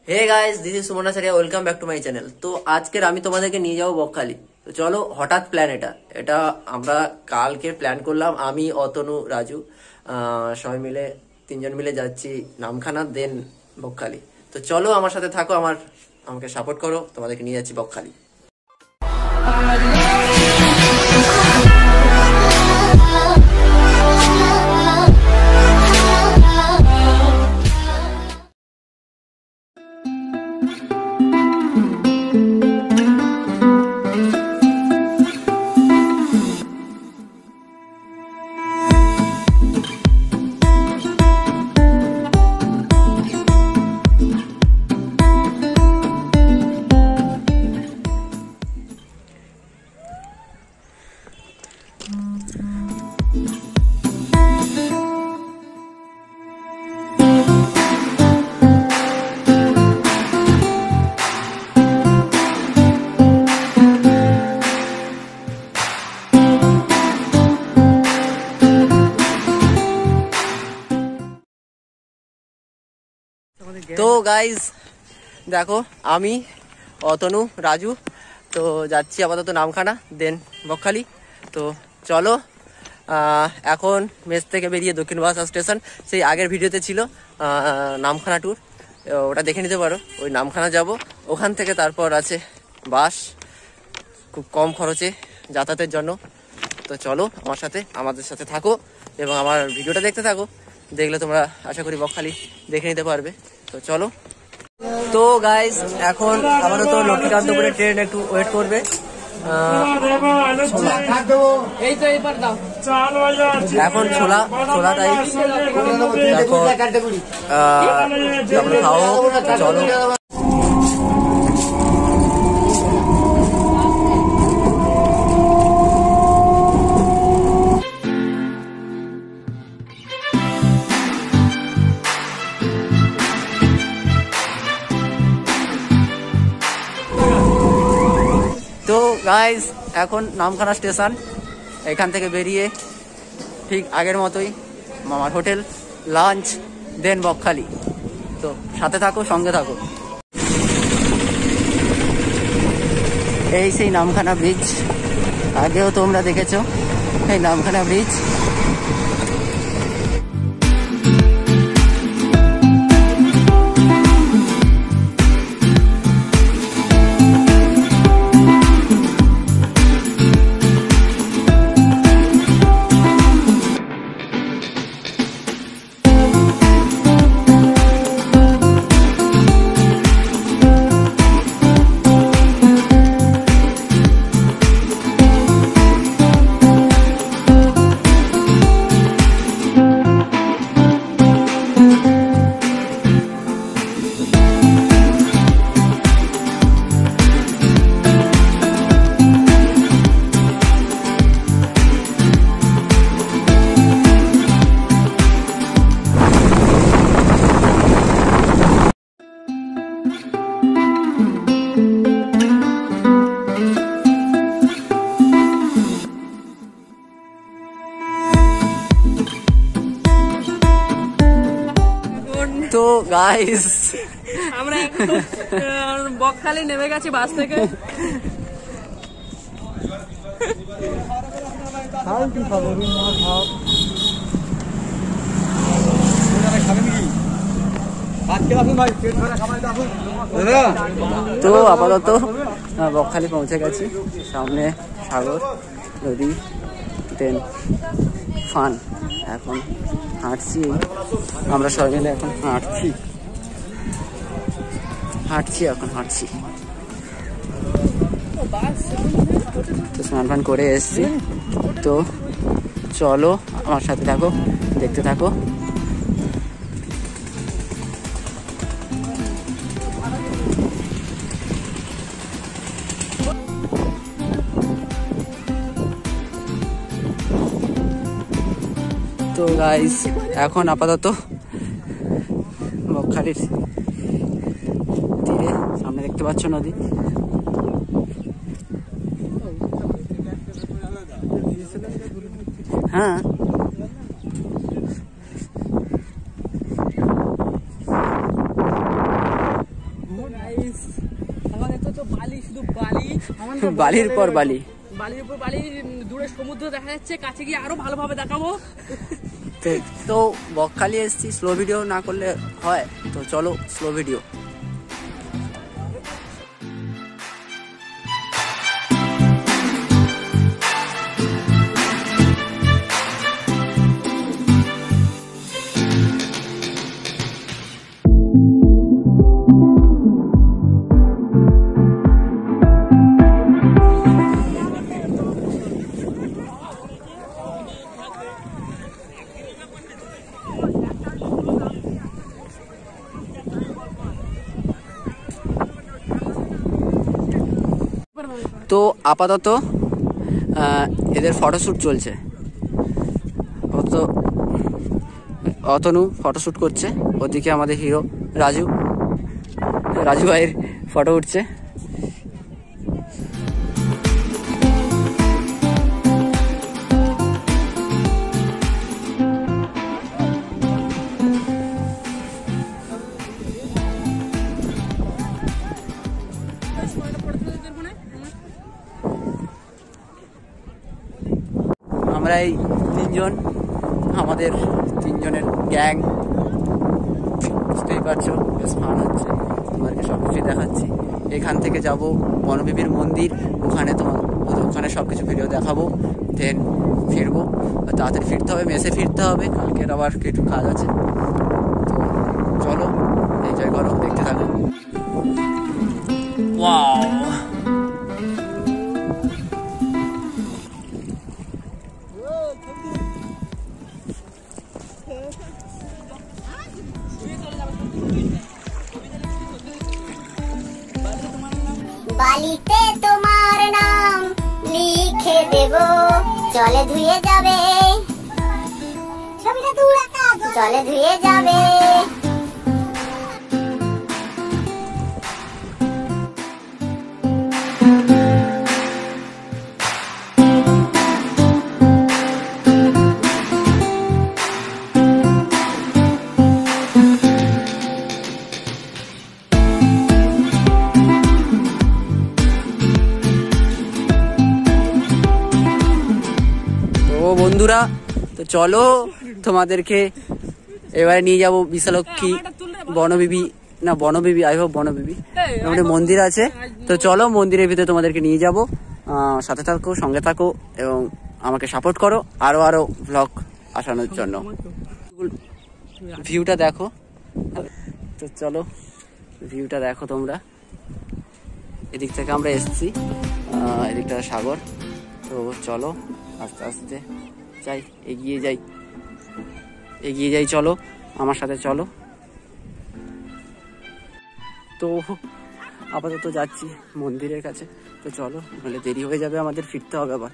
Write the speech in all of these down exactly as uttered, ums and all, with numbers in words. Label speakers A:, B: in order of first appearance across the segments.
A: Hey guys, this is Suman Acharya, welcome back to my channel. তো আজকের আমি তোমাদেরকে নিয়ে যাবো বকখালি। তো চলো, হঠাৎ প্ল্যান এটা এটা আমরা কালকে প্ল্যান করলাম, আমি অতনু রাজু সবাই মিলে তিনজন মিলে যাচ্ছি নামখানা, দেন বকখালি। তো চলো আমার সাথে থাকো, আমার আমাকে সাপোর্ট করো, তোমাদেরকে নিয়ে যাচ্ছি বকখালি। তো গাইজ দেখো, আমি অতনু রাজু তো যাচ্ছি আপাতত নামখানা, দেন বকখালি। তো চলো, এখন মেস থেকে বেরিয়ে দক্ষিণ বারাসাত স্টেশন, সেই আগের ভিডিওতে ছিল নামখানা ট্যুর, ওটা দেখে নিতে পারো। ওই নামখানা যাব, ওখান থেকে তারপর আছে বাস, খুব কম খরচে যাতায়াতের জন্য। তো চলো আমার সাথে, আমাদের সাথে থাকো এবং আমার ভিডিওটা দেখতে থাকো। দেখলে তোমরা আশা করি বকখালি দেখে নিতে পারবে। তো চলো। তো গাইজ এখন আপাতত লক্ষ্মীকান্তপুরে ট্রেন একটু ওয়েট করবে। এখন ছোলা ছোলা টাইম, তারপর খাও। চলো তো গাইজ, এখন নামখানা স্টেশন, এখান থেকে বেরিয়ে ঠিক আগের মতোই আমার হোটেল, লাঞ্চ, দেন বকখালি। তো সাথে থাকো, সঙ্গে থাকো। এই সেই নামখানা ব্রিজ, আগেও তোমরা দেখেছো এই নামখানা ব্রিজ। তো গাইস,
B: আমরা এখন বকখালি নেমে গেছি বাস থেকে।
A: তো আপাতত বকখালি পৌঁছে গেছি, সামনে সাগর, নদী, দেন ফান। এখন হাঁটছি, আমরা সবাই মিলে এখন হাঁটছি হাঁটছি এখন হাঁটছি তো স্নান ফান করে এসছি। তো চলো আমার সাথে থাকো, দেখতে থাকো। তো গাইস, এখন আপাতত বকখালির তীরে, সামনে দেখতে পাচ্ছ নদী। হ্যাঁ,
B: গাইস আমাদের তো তো বালি, শুধু বালি, আমাদের
A: বালির পর বালি,
B: বালির উপর বালি, দূরে সমুদ্র দেখা যাচ্ছে, কাছে গিয়ে আরো ভালোভাবে দেখাবো।
A: তো বকখালি এসেছি, স্লো ভিডিও না করলে হয়, তো চলো স্লো ভিডিও। তো আপাতত এদের ফটোশ্যুট চলছে, অত অতনু ফটোশ্যুট করছে, ওদিকে আমাদের হিরো রাজু রাজু ভাইয়ের ফটো উঠছে। আমরা এই তিনজন, আমাদের তিনজনের গ্যাং, বুঝতেই পারছো বেশ ফান হচ্ছে, তোমাদেরকে সব কিছু দেখাচ্ছি। এখান থেকে যাব বনবিবির মন্দির, ওখানে তোমার ওখানে সব কিছু ভিডিও দেখাবো, দেন ফিরবো, তাড়াতাড়ি ফিরতে হবে, মেসে ফিরতে হবে, কালকের আবার কিছু কাজ আছে। তো চলো এনজয় করো, দেখতে থাকো। ওয়াও,
C: বালিতে তোমার নাম লিখে দেব, জলে ধুয়ে যাবে, জলে ধুয়ে যাবে।
A: বন্ধুরা, তো চলো তোমাদেরকে এবারে নিয়ে যাবো বিশালক্ষী বনবিবি, না বনবিবি, আই হোপ বনবিবি আমাদের মন্দির আছে। তো চলো মন্দিরের ভিতরে তোমাদেরকে নিয়ে যাব, সাথে থাকো, সঙ্গে থাকো এবং আমাকে সাপোর্ট করো আরো আরো ব্লগ আসানোর জন্য। ভিউটা দেখো, তো চলো ভিউটা দেখো তোমরা। এদিক থেকে আমরা এসেছি, এদিকটা সাগর। তো চলো আস্তে আস্তে যাই, এগিয়ে যাই এগিয়ে যাই চলো আমার সাথে চলো। তো আপাতত যাচ্ছি মন্দিরের কাছে, তো চলো, নাহলে দেরি হয়ে যাবে, আমাদের ফিরতে হবে আবার।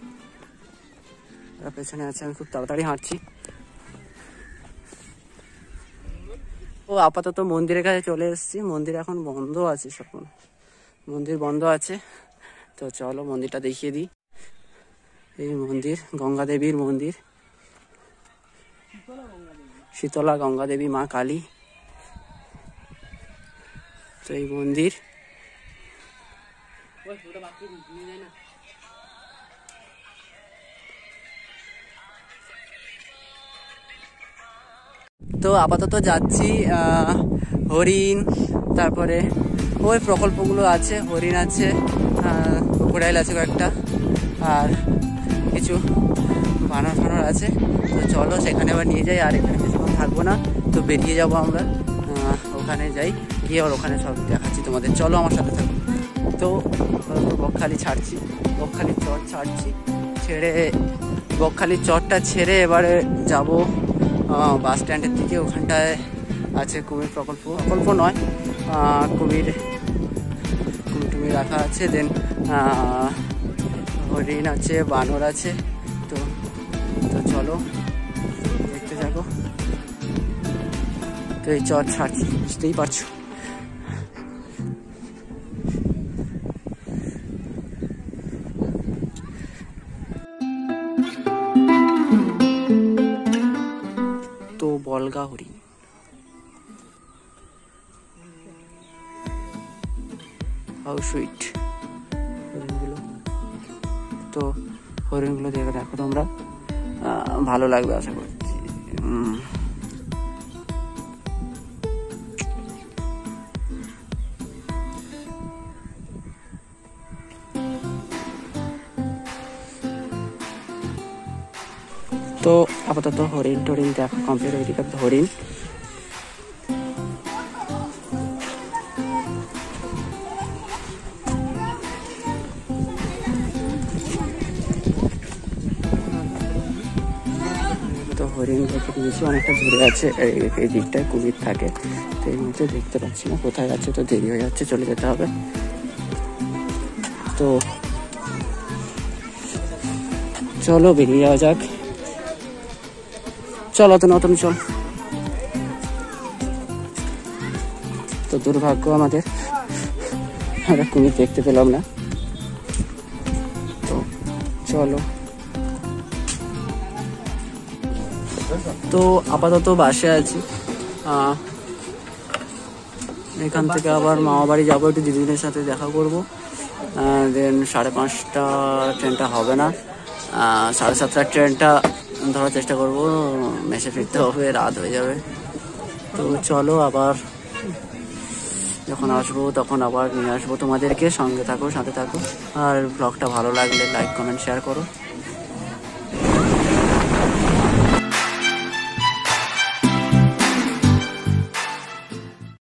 A: পেছনে আছে, আমি খুব তাড়াতাড়ি হাঁটছি। ও আপাতত মন্দিরের কাছে চলে এসেছি, মন্দির এখন বন্ধ আছে, সব মন্দির বন্ধ আছে। তো চলো মন্দিরটা দেখিয়ে দিই। এই মন্দির গঙ্গা দেবীর মন্দির, শীতলা গঙ্গা দেবী মা কালী। তো এই মন্দির, তো আপাতত যাচ্ছি হরিণ, তারপরে ওই প্রকল্পগুলো আছে, হরিণ আছে, ক্রোকোডাইল আছে কয়েকটা, আর কিছু বানর ফানর আছে। তো চলো সেখানে আবার নিয়ে যাই, আর এখানে কিছুক্ষণ থাকবো না, তো বেরিয়ে যাব আমরা, ওখানে যাই, গিয়ে আর ওখানে সব দেখাচ্ছি তোমাদের, চলো আমার সাথে থাকো। তো বকখালি ছাড়ছি, বকখালির চর ছাড়ছি, ছেড়ে বকখালির চরটা ছেড়ে এবারে যাব বাস স্ট্যান্ডের দিকে। ওখানটায় আছে কুমির প্রকল্প, প্রকল্প নয়, কুমির কুমির টুমির রাখা আছে, দেন হরিণ আছে, বানর আছে। তো তো চলো দেখতে থাকো। তো এই চর ছাড়ছি, বুঝতেই পারছো। তো বলগা হরিণ,
D: হাউ সুইট হরিণগুলো। তো হরিণগুলো দেখে দেখো তোমরা, ভালো লাগবে আশা করছি। উম, তো আপাতত হরিণ টরিণ দেখা কমপ্লিট, ওইদিকে হরিণ। তো হরিণ দেখে নিয়েছি, অনেকটা দূরে আছে, এই দিকটায় কুমির থাকে, তো এই মুহূর্তে দেখতে পাচ্ছি না কোথায় আছে, তো দেরি হয়ে যাচ্ছে, চলে যেতে হবে। তো চলো বেরিয়ে যাওয়া যাক, চলো তো নতুন চল। তো দুর্ভাগ্য আমাদের, আমরা কুমির দেখতে পেলাম না। তো চলো, তো আপাতত বাসে আছি, এখান থেকে আবার মামা বাড়ি যাবো, একটু দিদিদের সাথে দেখা করবো। দেন সাড়ে পাঁচটা ট্রেনটা হবে না, সাড়ে সাতটার ট্রেনটা ধরার চেষ্টা করবো, মেসে ফিরতে হবে, রাত হয়ে যাবে। তো চলো আবার যখন আসবো তখন আবার নিয়ে আসবো তোমাদেরকে, সঙ্গে থাকো, সাথে থাকো। আর ব্লগটা ভালো লাগলে লাইক কমেন্ট শেয়ার করো।